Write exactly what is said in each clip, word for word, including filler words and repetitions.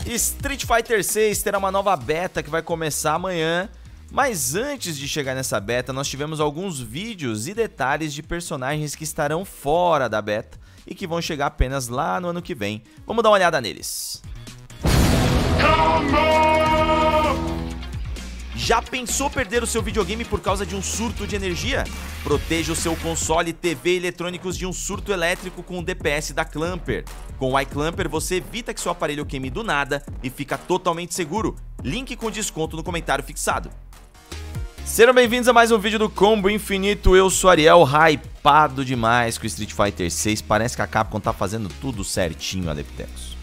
Street Fighter seis terá uma nova beta que vai começar amanhã. Mas antes de chegar nessa beta, nós tivemos alguns vídeos e detalhes de personagens que estarão fora da beta e que vão chegar apenas lá no ano que vem. Vamos dar uma olhada neles. Já pensou perder o seu videogame por causa de um surto de energia? Proteja o seu console, T V e eletrônicos de um surto elétrico com o D P S da Clamper. Com o iClamper você evita que seu aparelho queime do nada e fica totalmente seguro. Link com desconto no comentário fixado. Sejam bem-vindos a mais um vídeo do Combo Infinito. Eu sou Ariel, hypado demais com Street Fighter seis. Parece que a Capcom tá fazendo tudo certinho, Adeptecos.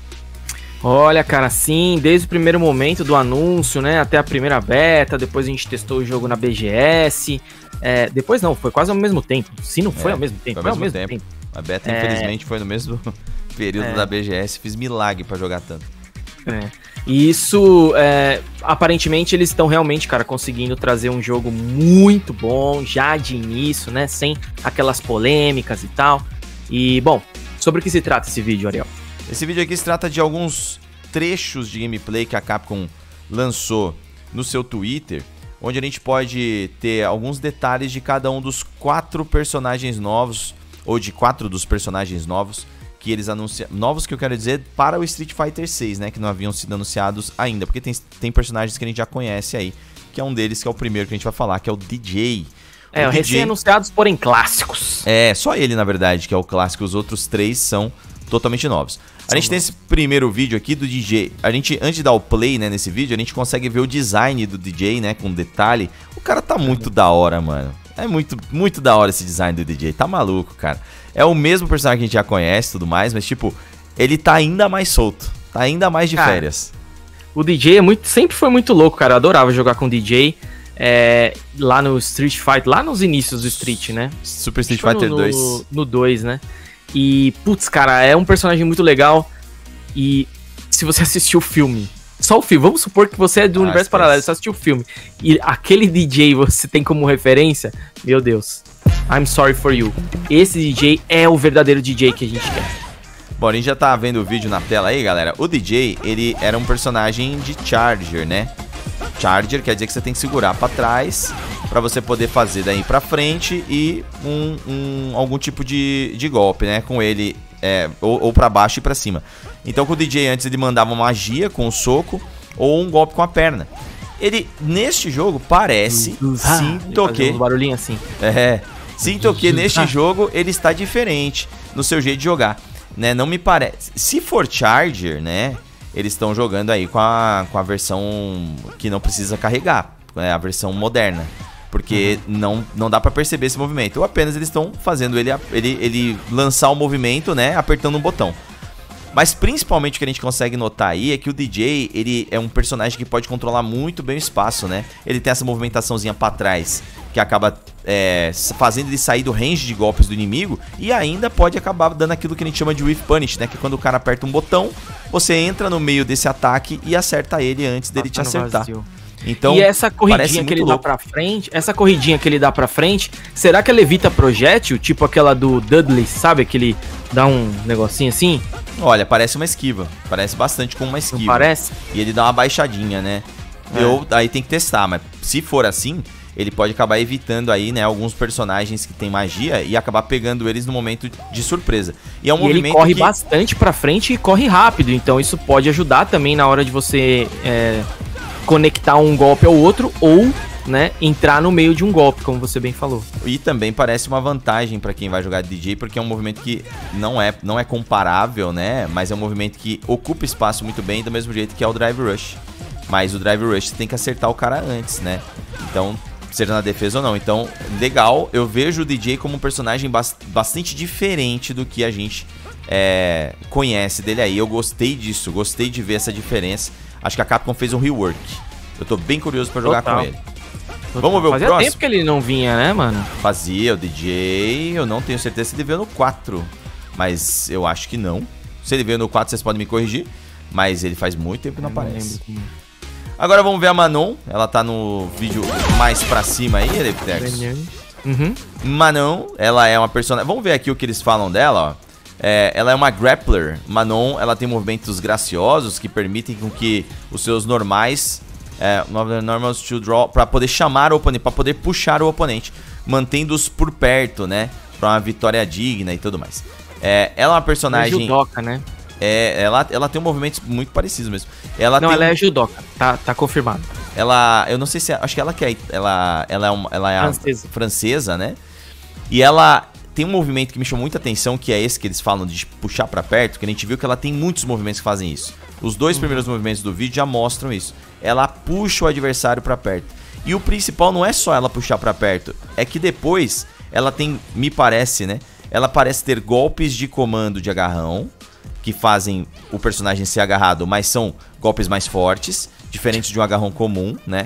Olha, cara, sim, desde o primeiro momento do anúncio, né, até a primeira beta, depois a gente testou o jogo na B G S, é, depois não, foi quase ao mesmo tempo, se não foi é, ao mesmo tempo, foi ao foi mesmo, ao mesmo tempo. tempo. A beta, é... infelizmente, foi no mesmo período é... da B G S, fiz milagre pra jogar tanto. É. E isso, é, aparentemente, eles estão realmente, cara, conseguindo trazer um jogo muito bom, já de início, né, sem aquelas polêmicas e tal. E, bom, sobre o que se trata esse vídeo, Ariel? Esse vídeo aqui se trata de alguns trechos de gameplay que a Capcom lançou no seu Twitter, onde a gente pode ter alguns detalhes de cada um dos quatro personagens novos, ou de quatro dos personagens novos, que eles anunciaram, novos que eu quero dizer, para o Street Fighter seis, né, que não haviam sido anunciados ainda, porque tem, tem personagens que a gente já conhece aí, que é um deles, que é o primeiro que a gente vai falar, que é o D J. É, o D J... recém-anunciados, porém clássicos. É, só ele, na verdade, que é o clássico, os outros três são totalmente novos. A gente tem esse primeiro vídeo aqui do D J. A gente, antes de dar o play, né, nesse vídeo, a gente consegue ver o design do D J, né, com detalhe. O cara tá muito da hora, mano. É muito, muito da hora esse design do D J. Tá maluco, cara. É o mesmo personagem que a gente já conhece e tudo mais, mas, tipo, ele tá ainda mais solto. Tá ainda mais de cara, férias. O D J é muito, sempre foi muito louco, cara. Eu adorava jogar com o D J. É, lá no Street Fighter, lá nos inícios do Street, né? Super Street Fighter dois. No dois, né? E, putz, cara, é um personagem muito legal. E se você assistiu o filme, só o filme, vamos supor que você é do ah, universo esquece. paralelo, você assistiu o filme, e aquele D J você tem como referência, meu Deus, I'm sorry for you. Esse D J é o verdadeiro D J que a gente quer. Bom, a gente já tá vendo o vídeo na tela aí, galera. O D J, ele era um personagem de Charger, né? Charger quer dizer que você tem que segurar pra trás pra você poder fazer daí pra frente e um, um, algum tipo de, de golpe, né? Com ele, é, ou, ou pra baixo e pra cima. Então com o D J antes ele mandava uma magia com o soco ou um golpe com a perna. Ele, neste jogo, parece, uh, uh, sinto ah, que... um barulhinho assim. É, sinto que neste jogo ele está diferente no seu jeito de jogar, né? Não me parece... Se for Charger, né... Eles estão jogando aí com a, com a versão que não precisa carregar, né, a versão moderna. Porque uhum. não, não dá pra perceber esse movimento. Ou apenas eles estão fazendo ele, ele, ele lançar o movimento, né, apertando um botão. Mas principalmente o que a gente consegue notar aí é que o D J, ele é um personagem que pode controlar muito bem o espaço, né? Ele tem essa movimentaçãozinha pra trás, que acaba é, fazendo ele sair do range de golpes do inimigo. E ainda pode acabar dando aquilo que a gente chama de Whiff Punish, né? Que é quando o cara aperta um botão, você entra no meio desse ataque e acerta ele antes dele te acertar. Então, e essa corridinha que ele louco. dá pra frente, essa corridinha que ele dá pra frente, será que ela evita projétil? Tipo aquela do Dudley, sabe? Que ele dá um negocinho assim? Olha, parece uma esquiva. Parece bastante com uma esquiva. Não parece? E ele dá uma baixadinha, né? É. Eu, aí tem que testar, mas se for assim, ele pode acabar evitando aí, né, alguns personagens que tem magia e acabar pegando eles no momento de surpresa. E é um e movimento ele corre que... bastante pra frente e corre rápido, então isso pode ajudar também na hora de você é, conectar um golpe ao outro ou, né, entrar no meio de um golpe, como você bem falou. E também parece uma vantagem pra quem vai jogar D J, porque é um movimento que não é, não é comparável, né, mas é um movimento que ocupa espaço muito bem, do mesmo jeito que é o Drive Rush. Mas o Drive Rush você tem que acertar o cara antes, né, então... seja na defesa ou não. Então, legal, eu vejo o D J como um personagem bastante diferente do que a gente é, conhece dele aí. Eu gostei disso, gostei de ver essa diferença. Acho que a Capcom fez um rework. Eu tô bem curioso pra jogar Total. com ele. Total. Vamos ver o Fazia próximo? tempo que ele não vinha, né, mano? Fazia, o D J, eu não tenho certeza se ele veio no quatro, mas eu acho que não. Se ele veio no quatro, vocês podem me corrigir, mas ele faz muito tempo que não eu aparece. Não Agora vamos ver a Manon. Ela tá no vídeo mais pra cima aí, Adeptecos. Uhum. Manon, ela é uma personagem... Vamos ver aqui o que eles falam dela, ó. É, ela é uma grappler. Manon, ela tem movimentos graciosos que permitem com que os seus normais... É, normals to draw, pra poder chamar o oponente, pra poder puxar o oponente, mantendo-os por perto, né? Pra uma vitória digna e tudo mais. É, ela é uma personagem... É judoca, né? É, ela, ela tem movimentos muito parecidos mesmo. Ela não, tem ela um... é judoca, tá, tá confirmado. Ela, eu não sei se... É, acho que ela quer... Ela, ela é, uma, ela é francesa. A francesa, né? E ela tem um movimento que me chamou muita atenção, que é esse que eles falam de puxar pra perto, que a gente viu que ela tem muitos movimentos que fazem isso. Os dois uhum. primeiros movimentos do vídeo já mostram isso. Ela puxa o adversário pra perto. E o principal não é só ela puxar pra perto, é que depois ela tem, me parece, né? Ela parece ter golpes de comando de agarrão, que fazem o personagem ser agarrado, mas são golpes mais fortes, diferentes de um agarrão comum, né?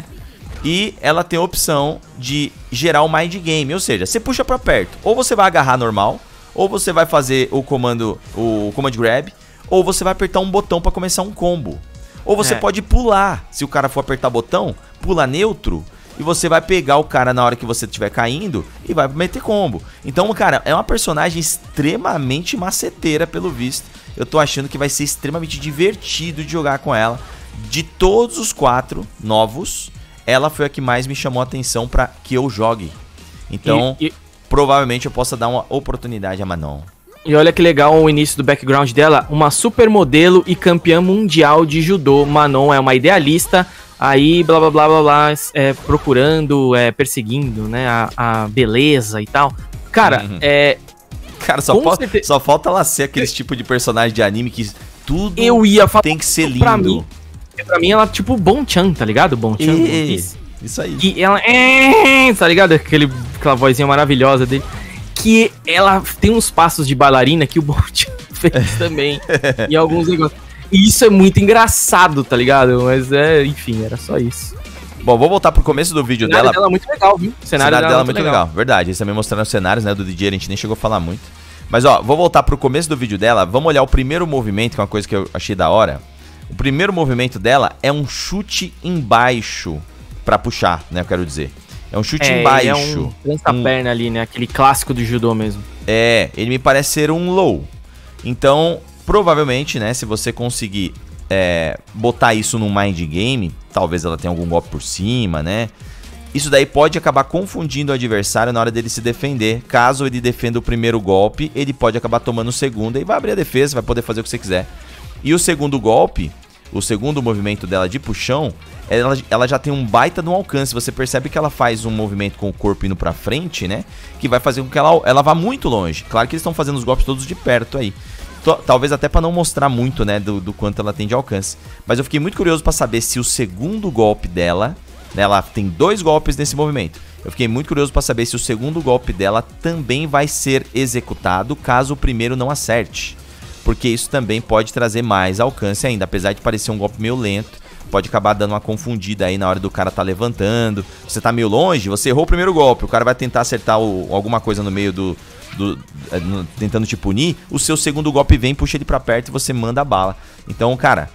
E ela tem a opção de gerar o mind game, ou seja, você puxa pra perto, ou você vai agarrar normal, ou você vai fazer o comando, o command grab, ou você vai apertar um botão pra começar um combo. Ou você é. pode pular, se o cara for apertar botão, pula neutro, e você vai pegar o cara na hora que você estiver caindo e vai meter combo. Então, cara, é uma personagem extremamente maceteira pelo visto. Eu tô achando que vai ser extremamente divertido de jogar com ela. De todos os quatro novos, ela foi a que mais me chamou a atenção pra que eu jogue. Então, e, e... provavelmente eu possa dar uma oportunidade a Manon. E olha que legal o início do background dela, uma supermodelo e campeã mundial de judô. Manon é uma idealista, aí blá blá blá blá blá, é, procurando, é, perseguindo, né, a, a beleza e tal. Cara, uhum. é... Cara, só falta, certeza... só falta ela ser aquele tipo de personagem de anime que tudo eu ia falar, tem que ser lindo. Pra mim, pra mim ela é tipo Bon-chan, tá ligado? Bon-chan. Isso, isso aí. E ela é... Tá ligado? Aquele, aquela vozinha maravilhosa dele. Que ela tem uns passos de bailarina que o Bon-chan fez também. Em alguns negócios. E isso é muito engraçado, tá ligado? Mas é, enfim, era só isso. Bom, vou voltar pro começo do vídeo dela. O cenário dela é muito legal, viu? O cenário, o cenário dela, dela é muito legal. legal. Verdade, eles também mostraram os cenários, né, do D J, a gente nem chegou a falar muito. Mas, ó, vou voltar pro começo do vídeo dela. Vamos olhar o primeiro movimento, que é uma coisa que eu achei da hora. O primeiro movimento dela é um chute embaixo pra puxar, né, eu quero dizer. É um chute é, embaixo. É um lança-perna um... ali, né? Aquele clássico do judô mesmo. É, ele me parece ser um low. Então, provavelmente, né, se você conseguir é, botar isso num mind game, talvez ela tenha algum golpe por cima, né? Isso daí pode acabar confundindo o adversário na hora dele se defender. Caso ele defenda o primeiro golpe, ele pode acabar tomando o segundo e vai abrir a defesa, vai poder fazer o que você quiser. E o segundo golpe, o segundo movimento dela de puxão, ela, ela já tem um baita de um alcance. Você percebe que ela faz um movimento com o corpo indo pra frente, né? Que vai fazer com que ela, ela vá muito longe. Claro que eles estão fazendo os golpes todos de perto aí. Talvez até pra não mostrar muito, né, do, do quanto ela tem de alcance. Mas eu fiquei muito curioso pra saber se o segundo golpe dela... Né, ela tem dois golpes nesse movimento. Eu fiquei muito curioso pra saber se o segundo golpe dela também vai ser executado caso o primeiro não acerte. Porque isso também pode trazer mais alcance ainda. Apesar de parecer um golpe meio lento, pode acabar dando uma confundida aí na hora do cara tá levantando. Você tá meio longe, você errou o primeiro golpe, o cara vai tentar acertar o, alguma coisa no meio do... Do, no, tentando te punir, o seu segundo golpe vem, puxa ele pra perto e você manda a bala. Então, cara,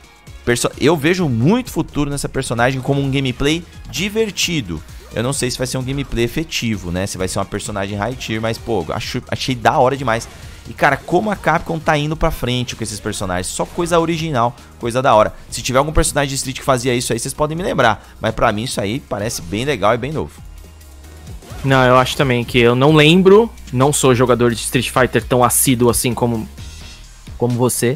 eu vejo muito futuro nessa personagem como um gameplay divertido. Eu não sei se vai ser um gameplay efetivo, né? Se vai ser uma personagem high tier, mas, pô, acho, achei da hora demais. E, cara, como a Capcom tá indo pra frente com esses personagens. Só coisa original, coisa da hora. Se tiver algum personagem de Street que fazia isso aí, vocês podem me lembrar. Mas pra mim isso aí parece bem legal e bem novo. Não, eu acho também que eu não lembro, não sou jogador de Street Fighter tão assíduo assim como, como você,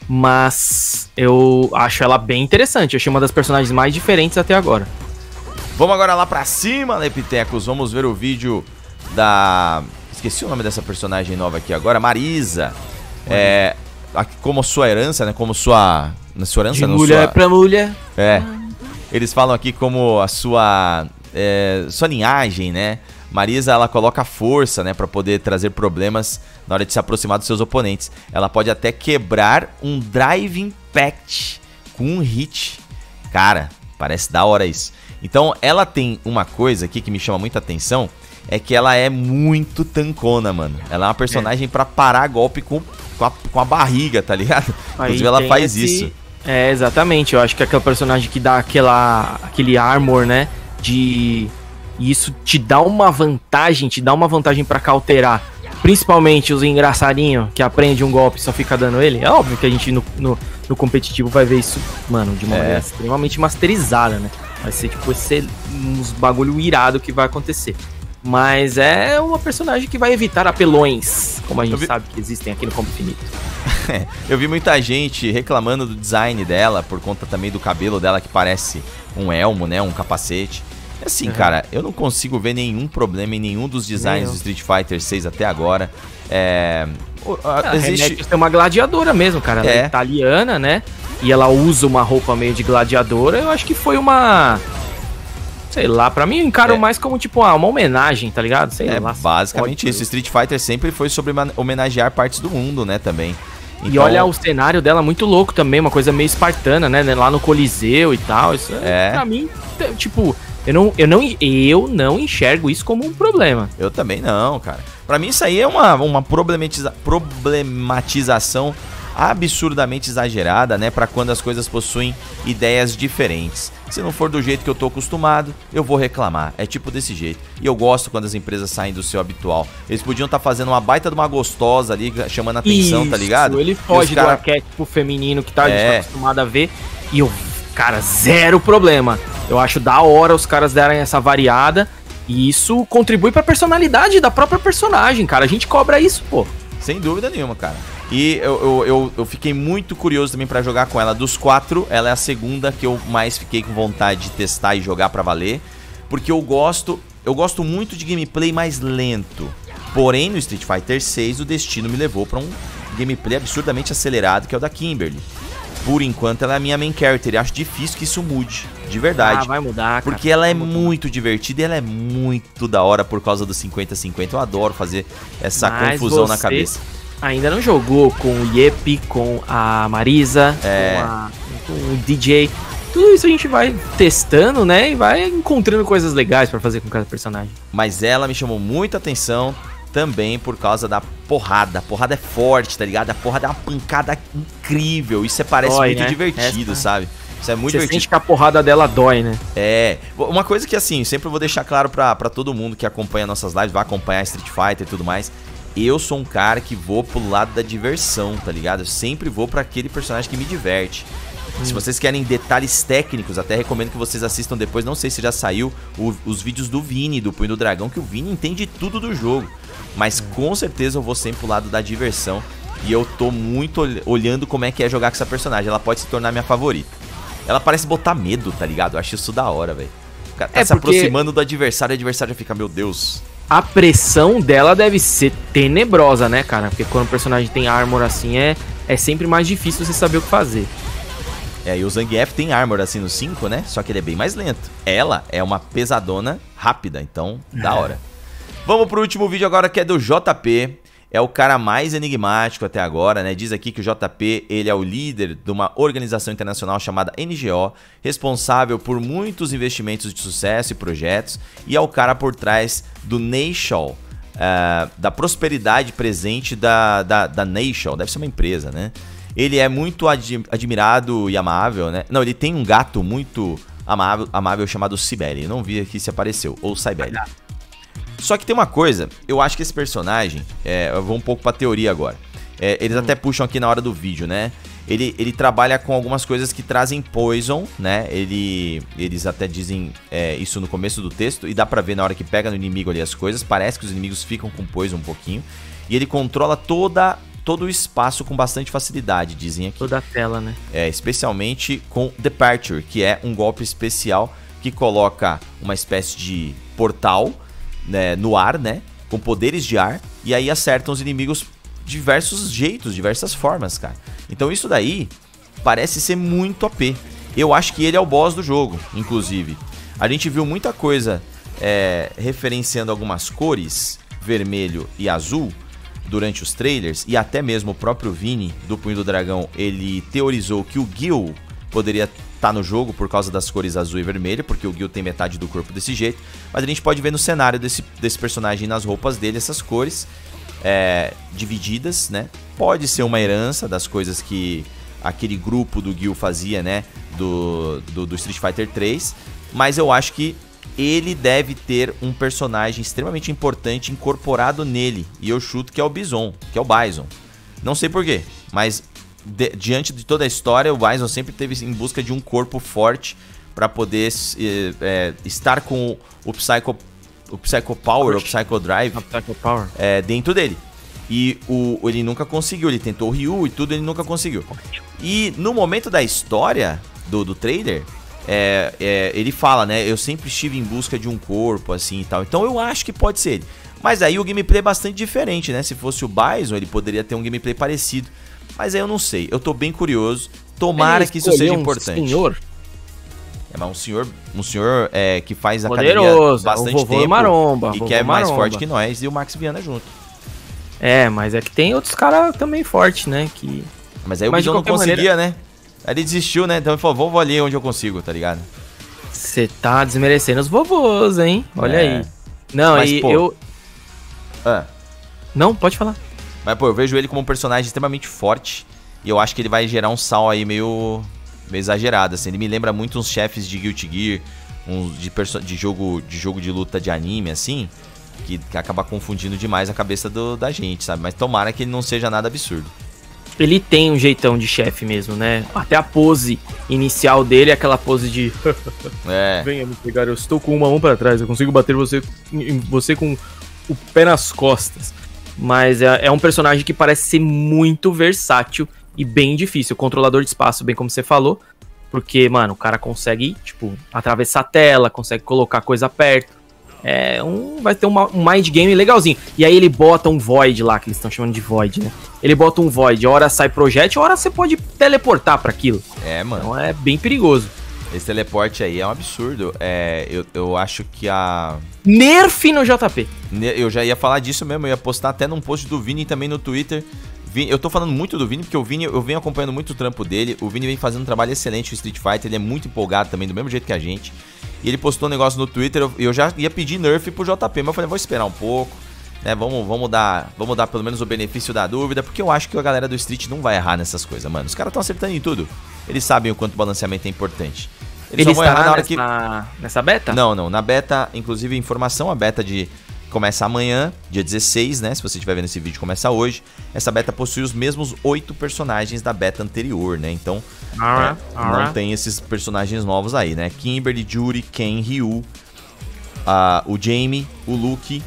mas eu acho ela bem interessante, eu achei uma das personagens mais diferentes até agora. Vamos agora lá pra cima, Lepitecos, vamos ver o vídeo da... Esqueci o nome dessa personagem nova aqui agora, Marisa. É, como sua herança, né, como sua... sua herança, de não, mulher sua... pra mulher. É, eles falam aqui como a sua... É, sua linhagem, né? Marisa, ela coloca força, né, pra poder trazer problemas na hora de se aproximar dos seus oponentes. Ela pode até quebrar um Drive Impact com um hit. Cara, parece da hora isso. Então, ela tem uma coisa aqui que me chama muita atenção, é que ela é muito tancona, mano. Ela é uma personagem é. pra parar golpe com, com, a, com a barriga, tá ligado? Aí inclusive, ela faz esse... isso. É, exatamente. Eu acho que é aquele personagem que dá aquela, aquele armor, né? De... E isso te dá uma vantagem, te dá uma vantagem pra cauterar. principalmente os engraçadinhos que aprende um golpe e só fica dando ele, é óbvio que a gente no, no, no competitivo vai ver isso, mano, de uma é. maneira extremamente masterizada, né? Vai ser tipo esse, uns bagulho irado que vai acontecer. Mas é uma personagem que vai evitar apelões, como a gente vi... sabe que existem aqui no Combo Infinito. Eu vi muita gente reclamando do design dela, por conta também do cabelo dela que parece um elmo, né? Um capacete. Assim, uhum. cara, eu não consigo ver nenhum problema em nenhum dos designs do Street Fighter seis até agora. É... Ah, existe... Tem uma gladiadora mesmo, cara. Ela é. é italiana, né? E ela usa uma roupa meio de gladiadora. Eu acho que foi uma... Sei lá, pra mim eu encaro é. mais como tipo ah, uma homenagem, tá ligado? Sei é lá. Basicamente isso. Street Fighter sempre foi sobre homenagear partes do mundo, né, também. Então... E olha o cenário dela muito louco também, uma coisa meio espartana, né? Lá no Coliseu e tal. Isso é. Pra mim, tipo, eu não, eu, não, eu não enxergo isso como um problema. Eu também não, cara. Pra mim isso aí é uma, uma problematiza, problematização absurdamente exagerada, né, para quando as coisas possuem ideias diferentes. Se não for do jeito que eu tô acostumado, eu vou reclamar. É tipo desse jeito. E eu gosto quando as empresas saem do seu habitual. Eles podiam estar tá fazendo uma baita de uma gostosa ali, chamando a atenção, Isso, tá ligado? Ele foge cara... do arquétipo feminino que tá, é. a gente tá acostumado a ver. E eu, cara, zero problema. Eu acho da hora os caras darem essa variada. E isso contribui pra personalidade da própria personagem, cara. A gente cobra isso, pô. Sem dúvida nenhuma, cara. E eu, eu, eu, eu fiquei muito curioso também pra jogar com ela. Dos quatro, ela é a segunda que eu mais fiquei com vontade de testar e jogar pra valer. Porque eu gosto, eu gosto muito de gameplay mais lento. Porém, no Street Fighter seis, o destino me levou pra um gameplay absurdamente acelerado, que é o da Kimberly. Por enquanto, ela é a minha main character. E acho difícil que isso mude, de verdade. Ah, vai mudar, cara. Porque ela é muito divertida e ela é muito da hora por causa do cinquenta cinquenta. Eu adoro fazer essa Mas confusão na cabeça. Ainda não jogou com o Yepi, com a Marisa, é. com, a, com o D J. Tudo isso a gente vai testando, né? E vai encontrando coisas legais pra fazer com cada personagem. Mas ela me chamou muita atenção também por causa da porrada. A porrada é forte, tá ligado? A porrada é uma pancada incrível. Isso é, parece dói, muito né? divertido, Essa... sabe? Isso é muito Você divertido. Sente que a porrada dela dói, né? É. Uma coisa que, assim, sempre vou deixar claro pra, pra todo mundo que acompanha nossas lives, vai acompanhar Street Fighter e tudo mais. Eu sou um cara que vou pro lado da diversão, tá ligado? Eu sempre vou pra aquele personagem que me diverte. Hum. Se vocês querem detalhes técnicos, até recomendo que vocês assistam depois. Não sei se já saiu o, os vídeos do Vini, do Punho do Dragão, que o Vini entende tudo do jogo. Mas hum. com certeza eu vou sempre pro lado da diversão. E eu tô muito olhando como é que é jogar com essa personagem. Ela pode se tornar minha favorita. Ela parece botar medo, tá ligado? Eu acho isso da hora, velho. O cara tá é se porque... aproximando do adversário e o adversário fica, meu Deus... A pressão dela deve ser tenebrosa, né, cara? Porque quando o personagem tem armor assim, é, é sempre mais difícil você saber o que fazer. É, e o Zangief tem armor assim no cinco, né? Só que ele é bem mais lento. Ela é uma pesadona rápida, então, da hora. Vamos pro último vídeo agora, que é do J P. É o cara mais enigmático até agora, né? Diz aqui que o J P, ele é o líder de uma organização internacional chamada N G O, responsável por muitos investimentos de sucesso e projetos, e é o cara por trás do Nation, uh, da prosperidade presente da, da, da Nation, deve ser uma empresa, né? Ele é muito ad, admirado e amável, né? Não, ele tem um gato muito amável, amável chamado Cybele. Eu não vi aqui se apareceu, ou Cybele. Só que tem uma coisa, eu acho que esse personagem, é, eu vou um pouco pra teoria agora, é, eles hum. até puxam aqui na hora do vídeo, né? Ele, ele trabalha com algumas coisas que trazem poison, né? Ele, eles até dizem é, isso no começo do texto, e dá pra ver na hora que pega no inimigo ali as coisas, parece que os inimigos ficam com poison um pouquinho, e ele controla toda, todo o espaço com bastante facilidade, dizem aqui. Toda a tela, né? É, especialmente com Departure, que é um golpe especial que coloca uma espécie de portal, né, no ar, né, com poderes de ar, e aí acertam os inimigos de diversos jeitos, diversas formas, cara. Então isso daí parece ser muito O P. Eu acho que ele é o boss do jogo, inclusive. A gente viu muita coisa é, referenciando algumas cores, vermelho e azul, durante os trailers, e até mesmo o próprio Vini, do Punho do Dragão, ele teorizou que o Gil poderia tá no jogo por causa das cores azul e vermelho, porque o Gil tem metade do corpo desse jeito, mas a gente pode ver no cenário desse, desse personagem, nas roupas dele, essas cores é, divididas, né? Pode ser uma herança das coisas que aquele grupo do Gil fazia, né? Do, do, do Street Fighter três, mas eu acho que ele deve ter um personagem extremamente importante incorporado nele. E eu chuto que é o Bison, que é o Bison. Não sei porquê, mas de, diante de toda a história, o Bison sempre teve em busca de um corpo forte para poder é, é, estar com o Psycho, o Psycho Power, o Psycho Drive Psycho Power. É, dentro dele. E o, ele nunca conseguiu, ele tentou o Ryu e tudo, ele nunca conseguiu. E no momento da história do, do trailer, é, é, ele fala, né, eu sempre estive em busca de um corpo, assim e tal. Então eu acho que pode ser ele. Mas aí o gameplay é bastante diferente, né? Se fosse o Bison, ele poderia ter um gameplay parecido. Mas aí eu não sei, eu tô bem curioso. Tomara que isso seja um importante. Senhor. É, mas um senhor, um senhor é, que faz poderoso, academia bastante tempo maromba, e que é mais maromba. forte que nós, e o Max Viana junto. É, mas é que tem outros caras também fortes, né? Que... Mas aí mas o Bison não conseguia, maneira... né? Aí ele desistiu, né? Então ele falou, vou ali onde eu consigo, tá ligado? Você tá desmerecendo os vovôs, hein? Olha é. aí. Não, mas, aí pô... eu... Ah. Não, pode falar. Mas, pô, eu vejo ele como um personagem extremamente forte. E eu acho que ele vai gerar um sal aí meio... meio exagerado, assim. Ele me lembra muito uns chefes de Guilty Gear, uns de, perso... de, jogo, de jogo de luta de anime, assim... Que, que acaba confundindo demais a cabeça do, da gente, sabe? Mas tomara que ele não seja nada absurdo. Ele tem um jeitão de chefe mesmo, né? Até a pose inicial dele é aquela pose de... É. Venha me pegar, eu estou com uma mão pra trás, eu consigo bater você, você com o pé nas costas. Mas é, é um personagem que parece ser muito versátil e bem difícil. Controlador de espaço, bem como você falou. Porque, mano, o cara consegue, tipo, atravessar a tela, consegue colocar coisa perto. É um, vai ter uma, um mind game legalzinho. E aí ele bota um void lá, que eles estão chamando de void, né? Ele bota um void, hora sai projétil, hora você pode teleportar pra aquilo. É, mano. Então é bem perigoso. Esse teleporte aí é um absurdo. É, eu, eu acho que a... Nerf no J P. Eu já ia falar disso mesmo, eu ia postar até num post do Vini também no Twitter. Eu tô falando muito do Vini, porque o Vini, eu venho acompanhando muito o trampo dele. O Vini vem fazendo um trabalho excelente com o Street Fighter, ele é muito empolgado também, do mesmo jeito que a gente. E ele postou um negócio no Twitter, eu, eu já ia pedir nerf pro J P, mas eu falei, vou esperar um pouco, né, vamos, vamos, dar, vamos dar pelo menos o benefício da dúvida, porque eu acho que a galera do Street não vai errar nessas coisas, mano. Os caras estão acertando em tudo, eles sabem o quanto o balanceamento é importante. Eles Ele só vão errar na hora nessa, que... nessa beta? Não, não, na beta, inclusive informação, a beta de... começa amanhã, dia dezesseis, né? Se você estiver vendo esse vídeo, começa hoje. Essa beta possui os mesmos oito personagens da beta anterior, né? Então, ah, é, ah. não tem esses personagens novos aí, né? Kimberly, Yuri, Ken, Ryu, uh, o Jamie, o Luke,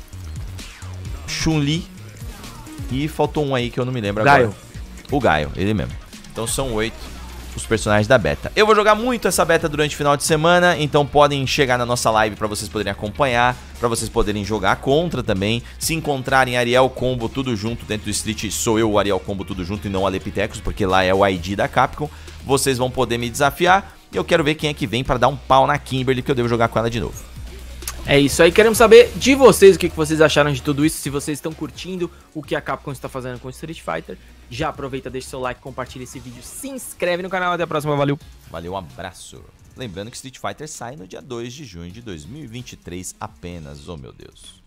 Chun-Li e faltou um aí que eu não me lembro agora. Gaio. O Gaio, ele mesmo. Então são oito os personagens da beta. Eu vou jogar muito essa beta durante o final de semana, então podem chegar na nossa live pra vocês poderem acompanhar, pra vocês poderem jogar contra também. Se encontrarem Ariel Combo tudo junto dentro do Street, sou eu o Ariel Combo tudo junto e não a Lepitecos, porque lá é o I D da Capcom. Vocês vão poder me desafiar e eu quero ver quem é que vem pra dar um pau na Kimberly, que eu devo jogar com ela de novo. É isso aí, queremos saber de vocês o que vocês acharam de tudo isso, se vocês estão curtindo o que a Capcom está fazendo com o Street Fighter. Já aproveita, deixa seu like, compartilha esse vídeo, se inscreve no canal, até a próxima, valeu! Valeu, um abraço! Lembrando que Street Fighter sai no dia dois de junho de dois mil e vinte e três apenas, oh meu Deus!